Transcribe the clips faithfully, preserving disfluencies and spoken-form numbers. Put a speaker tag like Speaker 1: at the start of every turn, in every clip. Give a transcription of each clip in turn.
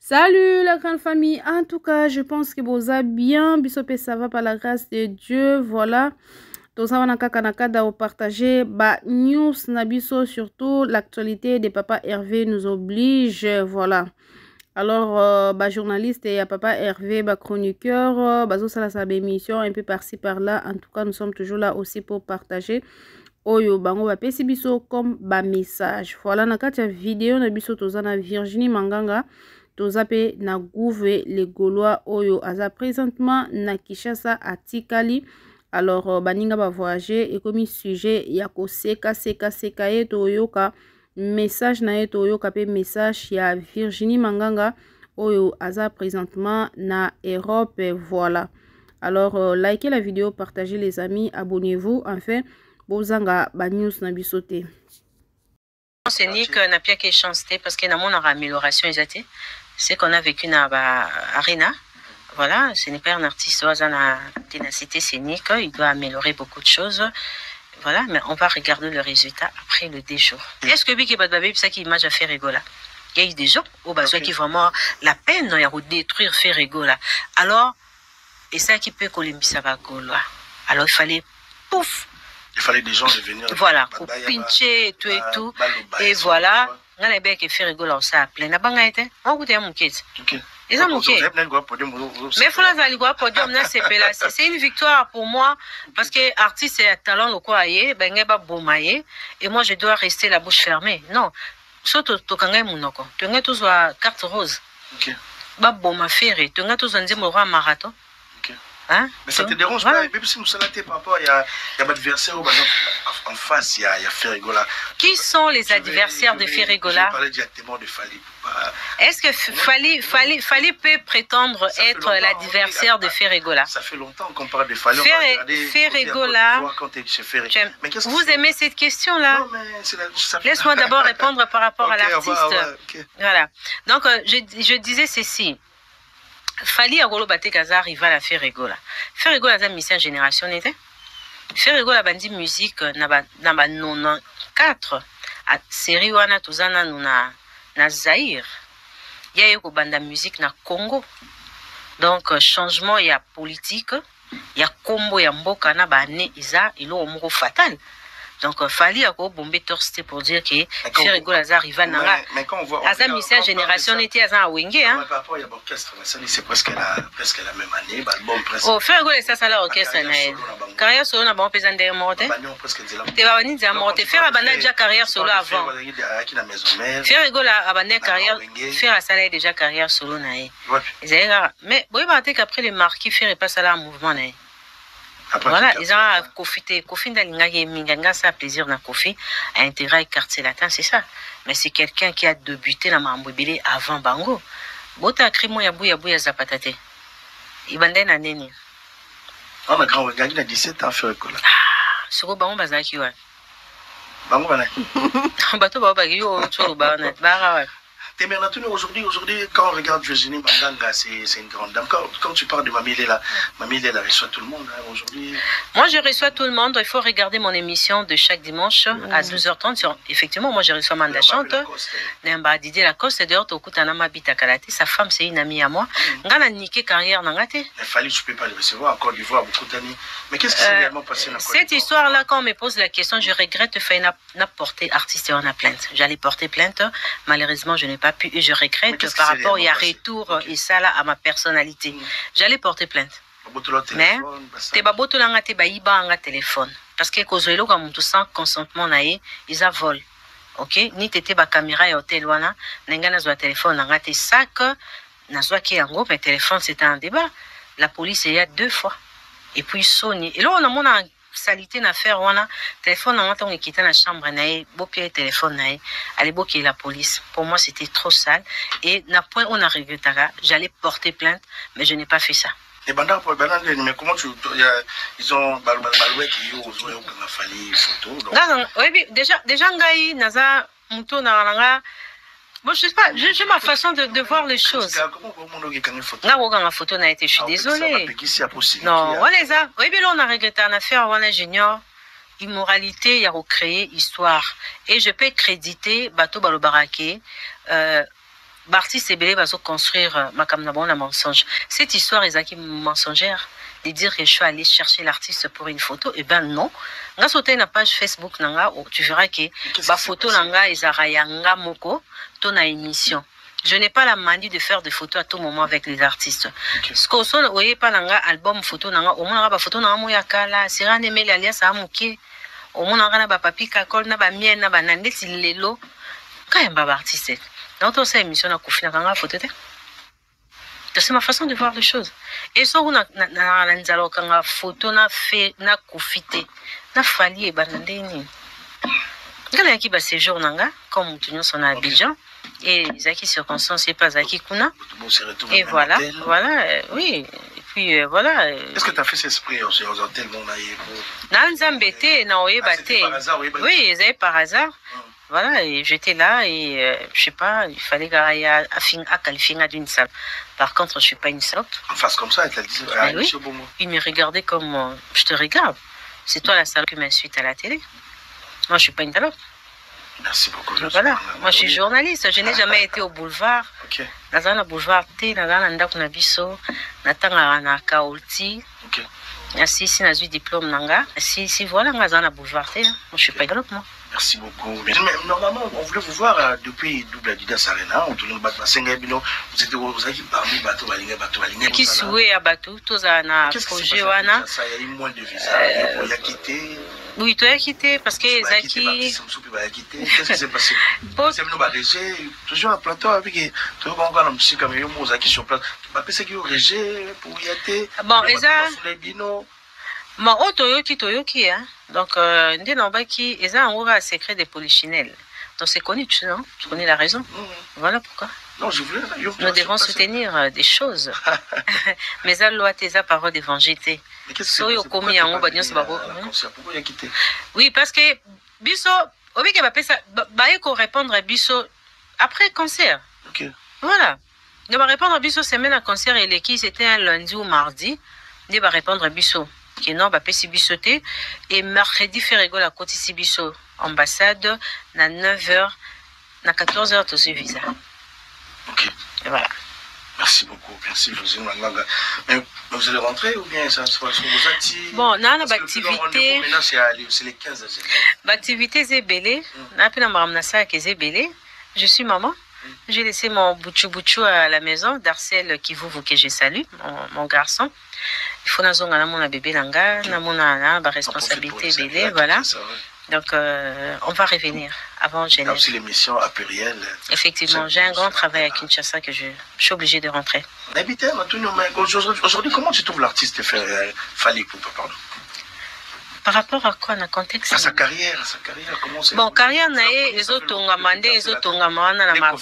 Speaker 1: Salut la grande famille, en tout cas je pense que vous allez bien, bisopé ça va par la grâce de Dieu, voilà. Tout ça on a kakana partager ba news nabiso, surtout l'actualité de papa Hervé nous oblige, voilà. Alors euh, bah journaliste et papa Hervé bah chroniqueur, euh, bah ça la émission un peu par-ci par-là, en tout cas nous sommes toujours là aussi pour partager oyo bango ba pesi biso comme ba message. Voilà na kati ya vidéo na biso tozana Virginie Manganga. Tozape na gouve les Gaulois oyo aza présentement na Kinshasa atikali. Alors uh, baninga ba voyager et comme sujet ya ko seka seka seka ye toyoka message na ye toyoka pe message ya Virginie Manganga oyo aza présentement na Europe, voilà. Alors uh, likez la vidéo, partagez les amis, abonnez-vous, enfin bozanga ba news na bisote.
Speaker 2: C'est Nick n'a pas qu'à chanter parce qu'il y a mon amélioration exacte. C'est qu'on a vécu dans l'arena. Voilà, ce n'est pas un artiste qui a la ténacité scénique. Il doit améliorer beaucoup de choses. Voilà, mais on va regarder le résultat après le déjour. Est-ce que Biki Badbabi, ça qui image a fait rigola? Il y a eu des gens au besoin qui vraiment la peine de détruire fait rigola. Alors, et ça qui peut coller ça va gaulois. Alors il fallait pouf.
Speaker 3: Il fallait des gens devenir.
Speaker 2: Voilà, pour pincher et tout et tout. Et voilà. On a bien fait rigoler ça plein. Na banga été. On goûte mon kit. Ils ont manqué. Mais faut la aller voir podium na c'est là. C'est une victoire pour moi parce que artiste et talent le quoi aye, ben ngeba bomaye et moi je dois rester la bouche fermée. Non. Surtout to kanga munoko. Tu ngai tous wa carte rose. OK. Ba boma ferré. Tu ngai tous nzi mo roi marathon.
Speaker 3: Hein? Mais ça te dérange voilà. Pas, même si nous sommes là, par rapport, il y a, il y a l'adversaire en face, il y a, il y a Ferrigola.
Speaker 2: Qui sont les adversaires de Ferrigola?
Speaker 3: Je parlais directement de Fali.
Speaker 2: Est-ce que Fali, Fali, Fali peut prétendre être l'adversaire de Ferrigola?
Speaker 3: Ça fait longtemps qu'on parle de Fali.
Speaker 2: Ferrigola. Vous aimez cette question-là? Laisse-moi d'abord répondre par rapport okay, à l'artiste. Okay. Voilà. Donc, euh, je, je disais ceci. Fali Agolo Bate Kaza arriva à faire rigola. Faire rigola za mission génération n'était. Faire rigola bandi musique na ba na ba quatre a série wana tuzana na na Zaïre. Ya yo banda musique na Congo. Donc changement ya politique, ya combo ya mboka na ba ne isa ilo omoko fatal. Donc Fali Agolo bomber torsté pour dire que faire rigola za arriva na Aza mission génération n'était Aza Wenge hein.
Speaker 3: C'est presque la, presque la même année. Bon, presque.
Speaker 2: Oh, faire rigoler ça, ça là, orchestre. Carrière solo, n'a pas besoin de monter. Tu vas venir dire monter. Faire abandonner déjà carrière solo avant. Faire rigoler abandonner carrière. Faire ça là déjà carrière solo naïe. Mais bon, il va dire qu'après les marquis faire et pas ça là un mouvement naïe. Voilà, ils ont profité. Kofi d'Alingagi Minganga, ça a plaisir dans Kofi à intégrer quartier latin, c'est ça. Mais c'est quelqu'un qui a débuté dans Mambouibili avant Bango. Bota krimo ya buya buya zapatate. Ibande na nini?
Speaker 3: On a grand gagné à dix-sept ans faire école.
Speaker 2: Ah, soko bango bazaki wa.
Speaker 3: Bango bana.
Speaker 2: Bato ba ba yo tsolo ba na bara wa.
Speaker 3: T'es bien entendu aujourd'hui, aujourd'hui, quand on regarde Virginie Manganga, c'est une grande dame. Quand, quand tu parles de Mamie Lela, Mamie Lela reçoit tout le monde hein, aujourd'hui.
Speaker 2: Moi, je reçois tout le monde. Il faut regarder mon émission de chaque dimanche mmh. à douze heures trente. Effectivement, moi, je reçois Manda Chante. Nemba Didier Lacoste. D'ailleurs, tu écoutes Anama Bita Kalate. Sa femme, c'est une amie à moi. Ngana niqué carrière Nangate.
Speaker 3: Il fallait, je ne peux pas le recevoir. Encore d'Ivoire, beaucoup d'années. Mais qu'est-ce qui s'est réellement passé dans
Speaker 2: cette histoire-là, quand on me pose la question, je regrette de faire une portée artiste en a plainte. J'allais porter plainte. Malheureusement, je n'ai pas pu et je regrette par rapport à retour okay. et ça là à ma personnalité. Mm. J'allais porter plainte. Mais te baboto langa te baïba anga téléphone parce que kozwelo comme tout sans consentement naé ils a vol. OK, ni tete ba caméra et hôtel wana nenga na zwa téléphone anga te sac na zwa ki yango mais téléphone c'était un débat. La police il y a deux fois. Et puis Sony et là on a mon salité na faire wana téléphone en tant que dans la chambre naé bopier téléphone naé aller boquer la police pour moi c'était trop sale et na point on a regretté j'allais porter plainte mais je n'ai pas fait ça
Speaker 3: et bandar pour banane mais comment tu ils ont baloué qui ont joué au Fali photo
Speaker 2: non oui déjà déjà ngai naza muto na nga. Bon, je sais pas, j'ai ma façon de, de voir les choses. Là, on a photo n'a été, je suis désolée. Non, on les a. Oui, mais là, on a regretté en affaire, on a junior. Immoralité, il y a recréé histoire. Et je peux créditer Bato Balobarake. Euh, Bartis et Belé va se construire ma caméra un mensonge. Cette histoire est qui mensongère de dire que je suis allé chercher l'artiste pour une photo. Eh ben non. Nga sauté une page Facebook nanga où tu verras que ma photo nanga izarayanga moko ton émission. Je n'ai pas la manie de faire des photos à tout moment avec les artistes. Ce que vous voyez pas nanga album photo nanga au moins ba photo nanga moya kala sera nemeli alias amuke au moins nanga na ba papi kakol na ba mien na ba nandeti lelo quand ba artiste. Dans toute cette émission na kufina kanga photo te. C'est ma façon de voir les choses. Et ça, on a une photo, na fait, na kufite, na fali et banandeni. Quand il y a un séjour nanga, comme nous sommes à Abidjan, et les acquis circonstances, c'est pas acquis kuna. Et voilà, voilà, oui. Et puis euh, voilà.
Speaker 3: Est-ce que tu as fait cet esprit aux hôtels mon aïe?
Speaker 2: Nan zambete, na oye bate. Oui, ils par hasard. Voilà, et j'étais là et euh, je sais pas, il fallait à qualifier d'une salle. Par contre, je suis pas une salope.
Speaker 3: En face comme ça, elle t'a dit, ah,
Speaker 2: oui. Il me regardait comme euh, je te regarde. C'est toi la salope qui m'insulte à la télé. Moi, je suis pas une salope.
Speaker 3: Merci beaucoup.
Speaker 2: Voilà, moi je suis journaliste. Je n'ai jamais été au boulevard.
Speaker 3: Ok.
Speaker 2: Dans un boulevard, dans un ndako na biso, natanga na kaolti.
Speaker 3: Ok.
Speaker 2: Si si na zui diplôme nanga, si si voilà nga dans un boulevard, moi je suis pas une salope moi.
Speaker 3: Merci beaucoup. Mais normalement, on voulait vous voir euh, depuis Double Adidas Arena. On tourne le bateau. Vous étiez vous avez parmi bateau balinga bateau balinga.
Speaker 2: Qui souhait à bateau, tous na projet wana.
Speaker 3: Ça il y a eu moins de visa. Il a quitté.
Speaker 2: Oui, tu as quitté parce que Zaki.
Speaker 3: Qu'est-ce qui s'est passé? C'est nous baléger toujours à plateau avec toujours quand on a musique comme yo mo Zaki sur place. Ba pesa ki orégé pour y être.
Speaker 2: Bon, eza. Ma otoyoki toyoki hein. Donc euh ndé nambaki eza un secret des polichinelles. Donc c'est connu, tu sais, non? Tu connais la raison. Mmh. Voilà pourquoi.
Speaker 3: Non, je voulais.
Speaker 2: Nous devons soutenir euh, des choses. Mais à loi tes paroles d'évangile.
Speaker 3: Mais qu'est-ce que c'est? Pourquoi il a quitté?
Speaker 2: Oui, parce que biso obi ke ba pesa ba eko répondre à biso après concert.
Speaker 3: OK.
Speaker 2: Voilà. Ne va répondre à biso semaine à concert et l'équipe c'était un lundi ou mardi. Ne va répondre à biso qui non ba pesi bisoté et mercredi fait rigole à côté si biso ambassade na neuf heures na quatorze heures tout ce visa.
Speaker 3: OK.
Speaker 2: Et voilà.
Speaker 3: Merci beaucoup. Merci José Manganga. Mais vous allez rentrer ou bien ça se passe sur vos activités?
Speaker 2: Bon, on a une activité.
Speaker 3: Maintenant c'est les quinze à
Speaker 2: l'activité Zébélé. On a pu m'amener ça que Zébélé. Je suis maman. J'ai laissé mon bouchou bouchou à la maison d'Arcel qui vous que je salue, mon, mon garçon. Il faut que mon bébé langa, na responsabilité bébé, voilà. Donc euh, on va revenir avant Genève.
Speaker 3: Aussi l'émission à Pluriel.
Speaker 2: Effectivement, j'ai un grand travail à Kinshasa que je, je suis obligé de rentrer.
Speaker 3: Aujourd'hui, comment tu trouves l'artiste Fally Ipupa, pardon?
Speaker 2: Par rapport à quoi, dans le contexte?
Speaker 3: À sa carrière, à sa carrière, comment c'est?
Speaker 2: Bon, carrière, les autres ont amandé, les autres ont amandé.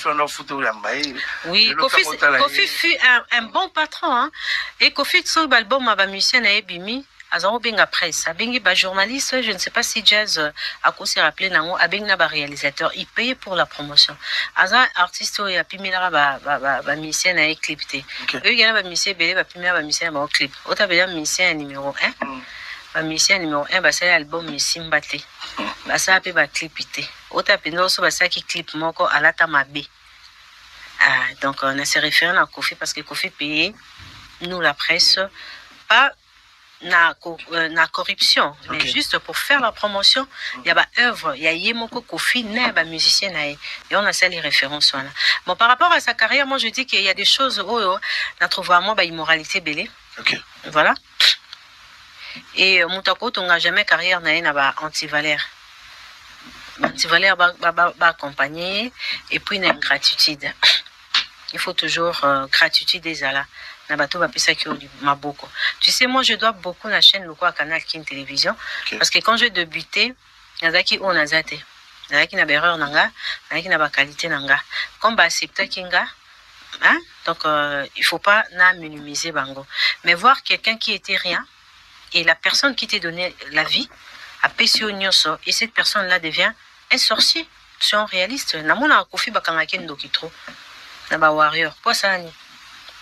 Speaker 2: Oui, Kofi, Kofi fut un, un bon patron. Hein? Et Kofi, son album, ma musicien, a bimi. Azaro benga presse, abengi ba journaliste, je ne sais pas si Jazz a quoi se rappeler nango, abenga ba réalisateur, il paye pour la promotion. Azan artiste ou ya pimela ba ba ba ba musicien na clipté. Eux yana ba musicien belé ba pimela ba musicien ba clip. Ota bela musicien numéro un. Ba musicien numéro un ba c'est l'album Musimbate. Ba ça pe ba clipité. Ota pendo so ba ça qui clip moko alata mabe. Ah donc on a se référé à Kofi parce que Kofi paye nous la presse pas na na corruption, mais okay. Juste pour faire la promotion, il y a ba œuvre, il y a Yemoko Kofi, né ba musicien naé, et on a ça les références là. Bon par rapport à sa carrière, moi je dis qu'il y a des choses où on a trouvé vraiment ba immoralité belé.
Speaker 3: OK.
Speaker 2: Voilà. Et Moutako tonga jamais carrière naé na ba anti-valère. Anti-valère ba ba ba accompagner et puis une ingratitude. Il faut toujours euh, gratitude des ala. Tu sais, moi je dois beaucoup à la chaîne Loko à Canal Kin Télévision. Okay. Parce que quand je débutais, il y a qui on a zate. Il y a qui n'a erreur nanga, il y a qui n'a qualité nanga. Comme bah accepter kinga, hein? Donc euh, il faut pas na minimiser bango. Mais voir quelqu'un qui était rien et la personne qui t'a donné la vie a péché au nyoso et cette personne là devient un sorcier. C'est un réaliste. Na mona kofi bakanga kendo kitro. Na ba warrior. Quoi ça ni?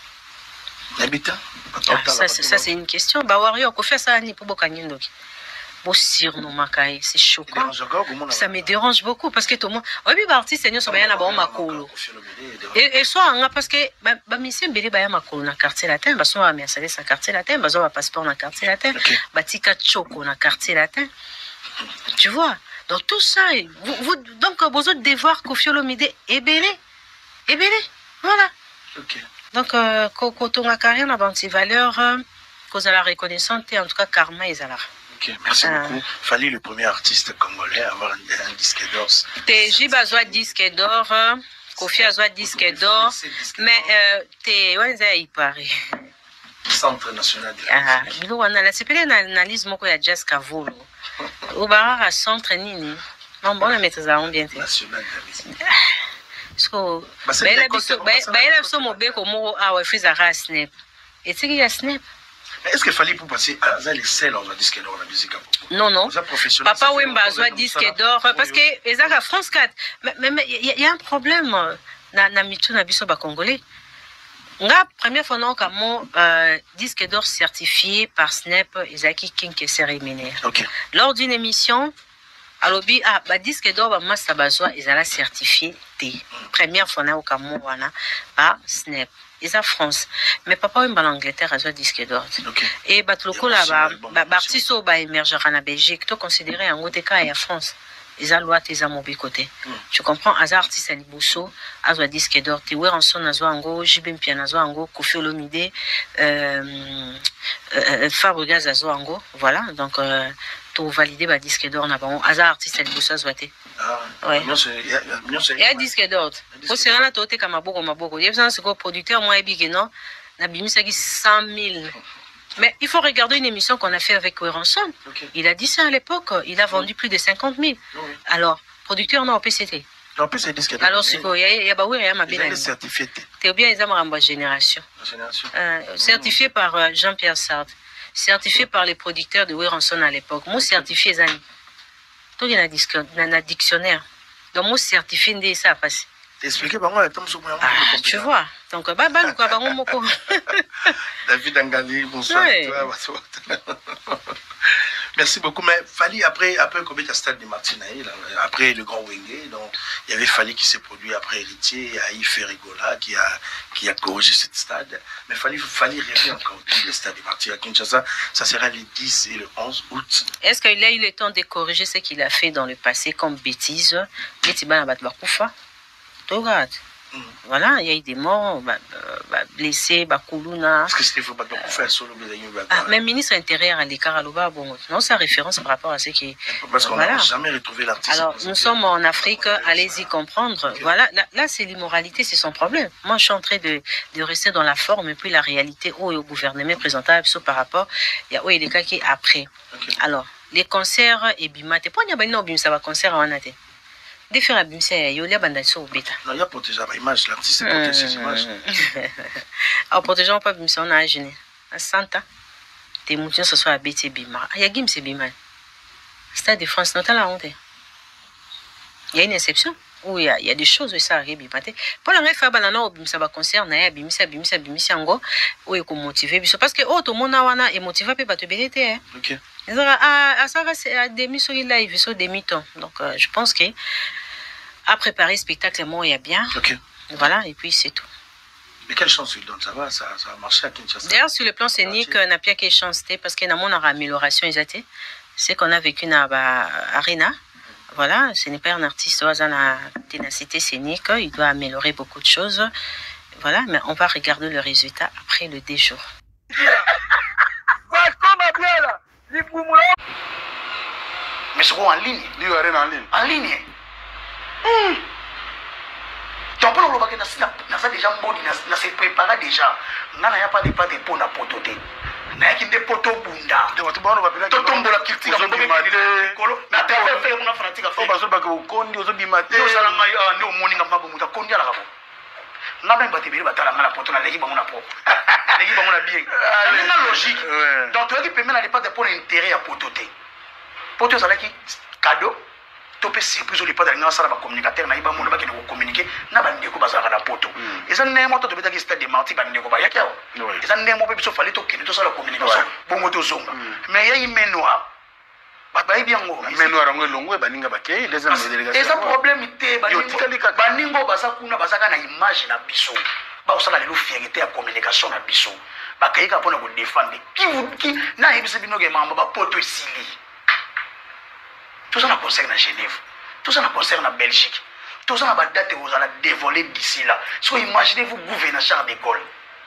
Speaker 3: Habitant.
Speaker 2: Ah, ça, ça c'est une question. Bah Wario, qu'on fait ça ni pour Bokanyendoki. Beau surnom, c'est choquant. Ça me dérange beaucoup parce que tout le monde. Oui, les artistes, ils sont bien là-bas, Makolo. Et soit, parce que, bah, monsieur Mbélé, bah, Makolo, dans le quartier latin, bah, soit, mais ça, c'est quartier latin, bah, soit, passeport dans le quartier latin, bah, Tika Choko, dans le quartier latin. Tu vois? Donc, tout ça, vous, vous, donc, vous autres devoir Koffi Olomide et Bélé. Et Bélé. Voilà. Donc, quand on a carrière, on a une valeur, qu'on a la reconnaissance, et en tout cas, karma, ils ont là.
Speaker 3: Ok, merci euh... beaucoup. Fallait le premier artiste congolais à avoir un, un disque d'or.
Speaker 2: Jib a joué disque d'or, Koffi a joué disque d'or, mais t'es où est-ce qu'il paraît?
Speaker 3: Centre national de
Speaker 2: la musique. Ah, on a c'est pas une analyse moi qu'il y a Jazz Kavolo. Au bar à centre nini. Non bon la maîtrise à bien.
Speaker 3: National de la musique.
Speaker 2: So, ben la biso, ben la biso mo be ko mo a wa fiza ra snap. Et tu y a snap.
Speaker 3: Est-ce qu'il fallait pour passer à les seuls en disque d'or la musique?
Speaker 2: Non, non. Papa Wemba a joué disque d'or parce que les à France quatre. Mais il y a un problème na mitu na biso ba congolais. La première fois non comme mon disque d'or certifié par Snap Isaki King qui s'est rémunéré. Lors d'une émission, alors bi ah ba disque d'or ba massa bazwa ils allaient certifié T. Première fois na au Cameroun wana par Snap. Ils à France. Mais papa en Angleterre a joué disque d'or. Et batloko là ba artiste ba émergera en Belgique, tout considéré en Oteka et en France. Ils ont loi tes amours côté. Tu comprends? Az artiste à Liboso, a joué disque d'or. Ti Weranson a joué ango, Jibim Pian a joué ango, Koffi Olomide, euh Fabregas a joué ango. Voilà. Donc tout validé ba disque d'or na bon. Az artiste à Liboso a joué.
Speaker 3: Ah,
Speaker 2: ouais. Il y a disque d'or. Au Serena Tote Kamaboko Maboko. Il y a un producteur, moi, et non, n'a bimisa qui cent mille. Mais il faut regarder une émission qu'on a fait avec Weranson. Okay. Il a dit ça à l'époque. Il a vendu oui. plus de cinquante mille. Oui. Alors, producteur, non, au P C T.
Speaker 3: Non, P C T.
Speaker 2: Alors, c'est quoi? Il y a bah oui, il y a ma bien.
Speaker 3: Certifié.
Speaker 2: T'es bien, ils ont ma génération.
Speaker 3: Génération.
Speaker 2: Euh, certifié mmh. par euh, Jean-Pierre Sartre. Certifié mmh. par les producteurs de Weranson à l'époque. Moi, certifié, Zani. Tout il y a un dictionnaire. Donc, moi, certifié, de ça passe.
Speaker 3: Expliquez par moi,
Speaker 2: ah, tu vois. Donc, bah, bah, quoi, bah, on
Speaker 3: David Angali, bonsoir. Merci beaucoup. Mais Fally, après, après le stade de Martinaï, après le grand Wenge, donc il y avait Fally qui s'est produit après Héritier, il y a Yves Ferrigola qui a, qui a corrigé ce stade. Mais Fally, Fally revient encore le stade de Martinaï à Kinshasa. Ça sera le dix et le onze août.
Speaker 2: Est-ce qu'il a eu le temps de corriger ce qu'il a fait dans le passé comme bêtise? Mmh. Voilà, il y a eu des morts, bah, bah, blessés, bah, Koulouna.
Speaker 3: Est-ce que c'était faut pas faire solo?
Speaker 2: Ah, même ministre intérieur à l'écart, bon, non, c'est référence par rapport à ce qui.
Speaker 3: Parce qu'on n'a voilà. jamais retrouvé l'artiste.
Speaker 2: Alors, nous sommes en Afrique, allez-y comprendre. Okay. Voilà, là, là c'est l'immoralité, c'est son problème. Moi, je suis en train de, de rester dans la forme et puis la réalité, où au gouvernement présentable, par rapport, il y a où il y a des cas qui est après. Okay. Alors, les concerts et bimate, pas n'y a pas de ça va concert en Anaté. Des faire abîmer, il y a banda sur bêta.
Speaker 3: Non, il y a protégé l'image, l'artiste protège ses images.
Speaker 2: Alors, protégeant pas abîmer, on a gêné. À Santa, tes moutons ce soit à bêté bima. Il y a Gim, c'est bima. Stade de France, non, t'as la honte. Il y a une exception. Oui, il y a des choses où ça arrive bima. Pour la faire banana, ça va concerner, abîmer, ça abîmer, ça abîmer, ça en gros. Où il faut motiver. Parce que, oh, tout le monde est motivé, pas te bénéter. Ok. Ah, ça va, c'est des mises sur live, sur des mi-temps. Donc, je pense que. À préparer le spectacle, moi, il y a bien.
Speaker 3: Okay.
Speaker 2: Voilà, et puis c'est tout.
Speaker 3: Mais quelle chance il donne? Ça va, ça, ça va marcher à Kinshasa.
Speaker 2: D'ailleurs, sur le plan scénique, on n'a pas quelle chance, parce qu'il y a une amélioration. C'est qu'on a vécu dans l'Arena. Voilà, ce n'est pas un artiste dans la ténacité scénique. Il doit améliorer beaucoup de choses. Voilà, mais on va regarder le résultat après le deux jours.
Speaker 3: Mais c'est quoi en ligne? En ligne. En ligne. Hum. Donc, on va déjà déjà se préparer déjà. On n'a pas de pas de pour la pototé. On a des potos bunda. Donc, on va faire tout tombe la culture. On va faire colo. Na te faire une pratique à faire. On va faire que kondi ozo di matin. Yo sala ngai ah ne o morning ngamba muta kondi ala kabo. Na ba mbati biri batala ngala poto na legi ba mona po. Legi ba mona bien. C'est une logique. Donc, tu as dit permet na pas de pour intérêt à pototé. Poto sala ki cadeau. Topé surprise oli pas dans la salle ba communicateur na iba monde ba kene ko communiquer na ba ndeko ba za na poto eza nemo to beta ki stade de Marti ba ndeko ba yakao eza nemo pe biso fali to kene to sala communication bongo to zonga mais ya imenoa babayi bien ngo
Speaker 4: mais nous arango longo baninga bakei deuxième délégation.
Speaker 3: Et ça problème té baningo baza kuna bazaka na image na biso. Ba osala lelo fierté ya communication na biso. Bakei ka pona ko défendre qui vous qui na yebise bino ke mamba ba poto esili. Tout ça na concerne na Genève. Tout ça na concerne na Belgique. Tout ça na ba date vous allez dévoiler d'ici là. So imaginez-vous gouverner Charles de Gaulle.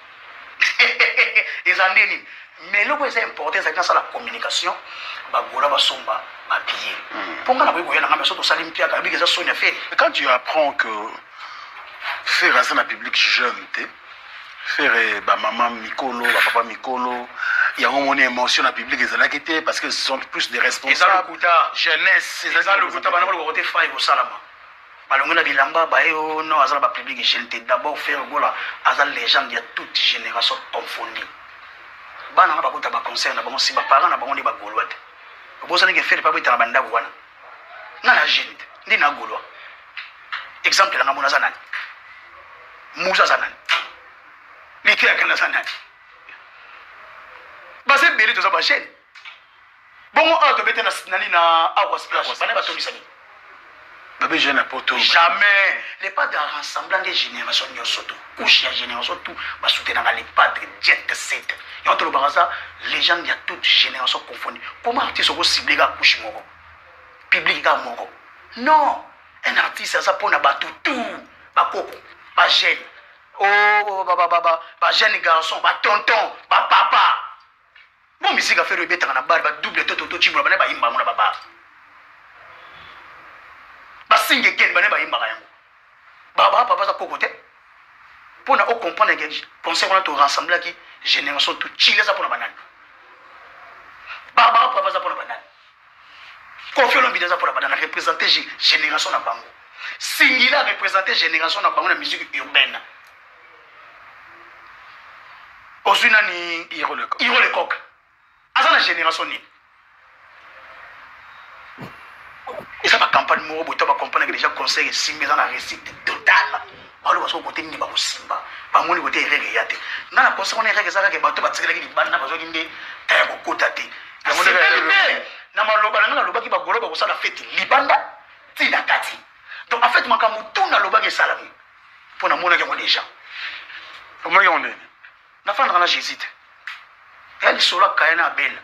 Speaker 3: Et ça ndeni. Mais le plus important c'est dans la communication, bah gola ba somba, ba billet. Pour nga na boy na ngamba so to salim pia ka bi ça sonya fait.
Speaker 4: Quand tu apprends que faire ça na public jeune té, faire ba maman Mikolo, ba papa Mikolo, il y a une émotion na public ezala kité parce que ce sont plus des responsables. Jeunesse,
Speaker 3: c'est ça le kuta bana ko côté faille au salama. Balongo na bilamba ba yo no azala ba public jeune té d'abord faire gola azal légende ya toute génération confondue. Bana ba kota ba concert na bango si ba parents na bango ni ba golwa te bosa ni ke faire pa bita na banda wana na na jeune ndi na golwa exemple la ngamona zanani musa zanani liki ya kana zanani ba se beli to za ba jeune bongo auto bete na nani na agua splash bana ba tomisani
Speaker 4: bébé jeune à poto
Speaker 3: jamais les pas de rassemblement des générations nyo soto couche ya génération tout ba soutenir les padres jet set. Et entre le baraza, les gens de toute génération confondue. Comment un artiste peut cibler la couche moro? Public ga moro? Non! Un artiste, ça pour na batu tout. Ba coco, ba jeune. Oh, ba ba ba ba, ba jeune garçon, ba tonton, ba papa. Bon, musique a fait le bête dans la barre, ba double toto toto chibula, ba ba imba mona baba. Ba singe gen, ba ne ba imba yango. Ba ba papa za coco te. Pour na comprendre que conseil on a tout rassemblé qui génération tout chile ça pour la banane. Barbara pour ça pour la banane. Kofi Olomide ça pour la banane représenter génération na bango. Singila représenter génération na bango na musique urbaine. Ozuna ni
Speaker 4: Hiro le coq.
Speaker 3: Hiro le coq. Asa na génération ni. Et ça va campagne moro boto va comprendre que déjà conseil simbi dans la réussite totale. Balo baso côté ni ba simba ba moni côté rege yate na na conseil on rege saka ke bato batsikela ki bana bazo kinde ta ko kota te na maloba na na loba ki ba goloba ko sala fête libanda ti na kati donc en fait makamu tout na loba ke salami pour na mona ke mo déjà
Speaker 4: comment on est
Speaker 3: na fanda na jésuite elle sola kaena belle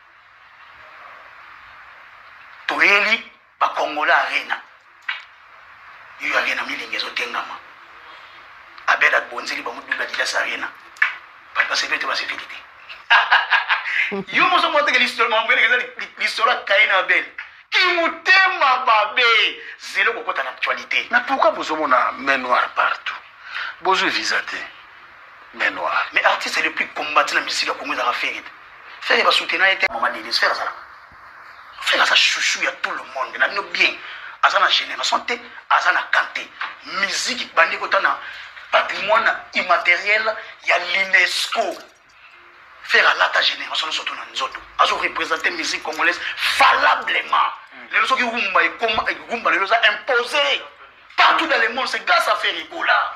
Speaker 3: to eli ba kongola arena yo arena milingezo tengama abela bonzeli ba muduga dila sarena pa pa secret ba secret yo mo so mo te l'histoire mo mbele l'histoire kaina belle ki mutema babe zelo kokota na actualité
Speaker 4: mais pourquoi vous avez una main noire partout bozo visate main noire
Speaker 3: mais artiste est le plus combattant la musique comme ça faire faire ba soutenir était moment de faire ça faire ça chouchou ya tout le monde na no bien azana génération te azana kanté musique bandi kotana patrimoine immatériel, il y a l'UNESCO. Faire à la génération, nous sommes dans nous autres. Représenter la musique congolaise valablement. Les gens qui ont imposé partout dans le monde, c'est grâce à faire Rigola.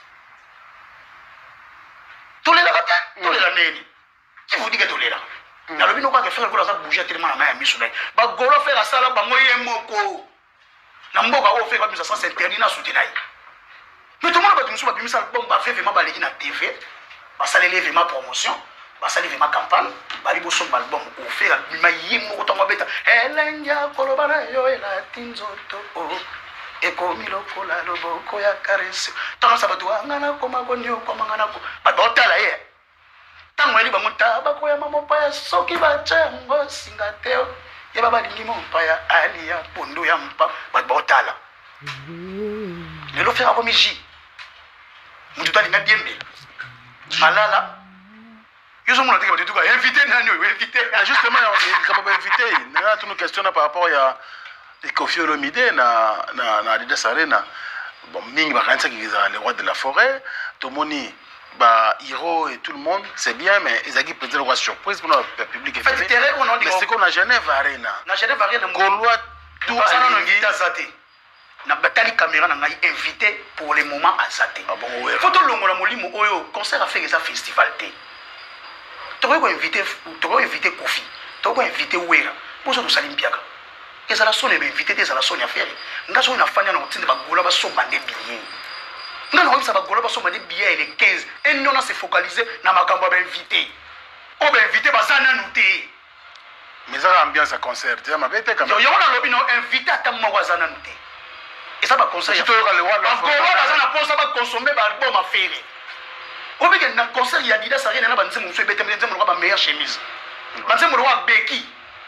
Speaker 3: Tous les là, tous les là, qui vous dit que tous les là? Dans le but, nous avons fait Rigola, ça bouge tellement la main à Missoula. Bah, Golo faire ça là, bah, moi, il y a un mot. Namboka o fait comme ça, c'est interdit à soutenir. Mais tout le monde va te dire que ça va faire vraiment balayer na T V, va saler vraiment promotion, va saler vraiment campagne, va aller sur album au faire ma yimo autant beta. Elenja kolobana yo ela tinzoto o e komilo kola lobo ko ya caresse. Tant ça va toi ngana koma gonyo koma ngana ko. Ba dotala ye. Tant weli ba muta ba ko ya mamo pa ya soki ba chango singateo. Ye baba lingi mo pa ya ali ya pondo ya mpa ba dotala. Le lo faire comme J. Mututa linga diembe. Malala. Yo sommes là tu dois inviter nani inviter.
Speaker 4: Justement comme inviter, na tu nous questionnes par rapport à Kofi Olomide na na na Adidas Arena. Bon mingi ba kanisa ki les rois de la forêt, Tomoni ba Hiro et tout le monde, c'est bien mais ils ont peut-être une surprise pour le public.
Speaker 3: En fait, terrain on dit
Speaker 4: c'est qu'on a Genève Arena.
Speaker 3: Na Genève Arena
Speaker 4: Gaulois tout
Speaker 3: ça non invité Zate. Na batali caméra na ngai invité pour le moment à Zate.
Speaker 4: Ah bon ouais.
Speaker 3: Photo longola molimo oyo concert a fait ça festival té. Tu vas inviter tu vas inviter Kofi, tu vas inviter Wera, poso to salim biaka ezala soni be invité te ezala soni affaire nga so na fanya na otinde ba gola ba somba de billet nga na obisa ba gola ba somba de billet les quinze et non on se focaliser na makambo ba invité o ba invité ba zana nuté
Speaker 4: mais ça ambiance à concert tu ma bête quand même
Speaker 3: yo yo na lobi no invité ata mo wa zana nuté et ça ba concert
Speaker 4: tu to le wa
Speaker 3: ba gola ba zana posa ba consommer ba album affaire o be na concert ya Adidas Arena na ba nzimu so bete nzimu ba meilleure chemise ba nzimu wa Becky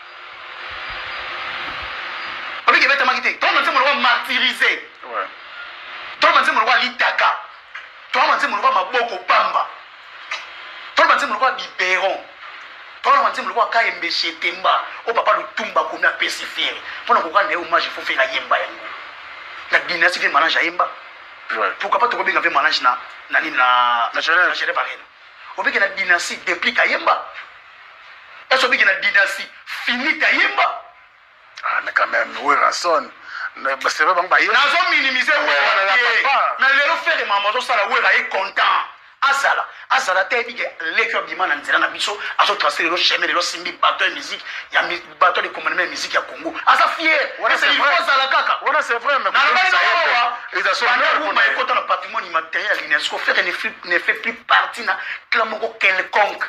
Speaker 3: o be ke bete makite to nzimu wa martyrisé
Speaker 4: ouais
Speaker 3: to nzimu wa litaka to nzimu wa maboko pamba to nzimu wa biberon to nzimu wa kaembe chetemba o papa lutumba ko na pesifere pona ko kana hommage faut faire yemba yango la dynastie fait mélange à yemba
Speaker 4: ouais
Speaker 3: pourquoi pas to ko benga fait mélange na na ni na
Speaker 4: national
Speaker 3: national barena o be ke na dynastie déplique à yemba est-ce que na dynastie finite à yemba
Speaker 4: ah mais quand même ouais ranson c'est pas bon bah
Speaker 3: na zo minimiser ouais na lelo faire maman zo sala ouais est content azala azala te bige lecture bi mana nzela na biso aso transférer le chemin le simbi bateau de musique ya bateau de commandement musique ya Congo asa fier c'est il faut azala kaka
Speaker 4: voilà c'est vrai mais
Speaker 3: ils a sonné pour ma écoute dans patrimoine immatériel l'UNESCO faire ne fait plus partie na clamongo quelconque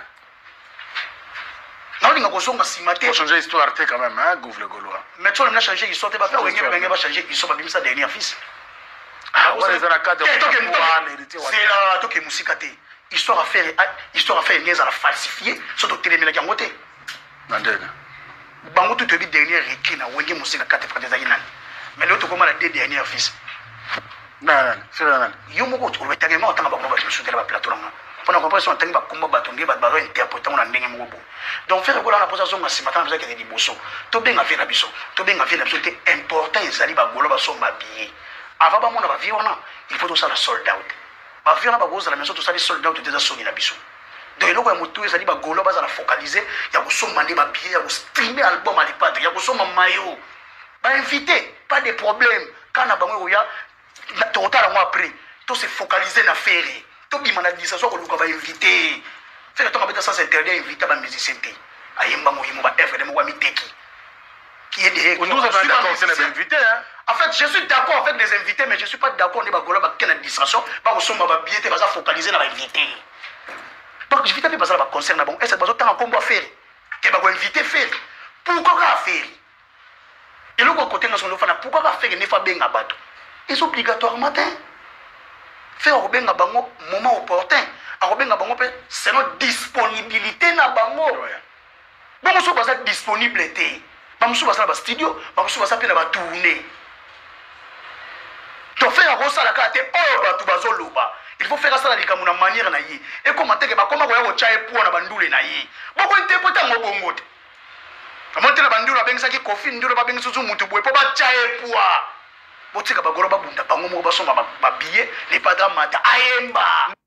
Speaker 3: non il ngozonga simate
Speaker 4: pour changer histoire te quand même hein Gouv le Gaulois
Speaker 3: mais tu on a changé histoire te pas faire wenge wenge va changer histoire ba bimisa dernier fils
Speaker 4: ah ouais les anaka de
Speaker 3: c'est là to ke musika te histoire à faire histoire à faire niaise à la falsifier surtout télémé la gangote
Speaker 4: ndenge
Speaker 3: bango tout bi dernier récit na wenge musika kate frère des aginani mais l'autre comment la dernière fils
Speaker 4: non non c'est là
Speaker 3: yo moko to le tagema otanga ba ba sur la plateau là pendant qu'on passe on tanga ba komba batongi ba ba interpréter on ndenge moko donc faire gola na position nga simata na que di boso to benga vina biso to benga vina biso te important ezali ba gola ba so mabillé avant ba mona ba viona il faut tout ça la sold out ba viona ba goza la maison tout ça les sold out déjà soni na biso donc eloko ya moto ezali ba gola ba za la focaliser ya ko somba ndi ba billet ya ko streamer album à l'époque ya ko somba mayo ba invité pas de problème kana bango ya totala moi après tout se focaliser na faire to bima na disation ko luka ba invité fait que ton abeta sans interdit invité ba musicien te ayemba moyimo ba F D mo wa miteki qui est derrière
Speaker 4: on nous a d'accord c'est les invités hein
Speaker 3: en fait je suis d'accord avec les invités mais je suis pas d'accord ne ba gola ba kena distraction ba ko somba ba billet te ba za focaliser na ba invité donc je vais taper bazala ba concert na bon est-ce que bazo tanga kombo faire ke ba ko invité faire pourquoi ka faire et le côté na son fana pourquoi ka faire ne fa benga bato c'est obligatoire matin faire obenga bango moment opportun akobenga bango pe c'est notre disponibilité na bango bango so baza disponible te bango so baza ba studio bango so baza pe na ba tourner to faire rosa la carte oh ba tu bazo loba il faut faire ça la likamu na manière na yi et comment te ke ba koma ko ya ko chae po na bandule na yi boko interpréter ngo bongo te amonte na bandule bengisa ki kofi ndule ba bengisa zu mutu boye po ba chae po botika bagoro babunda bango mo basoma ba billet les padres mata ayemba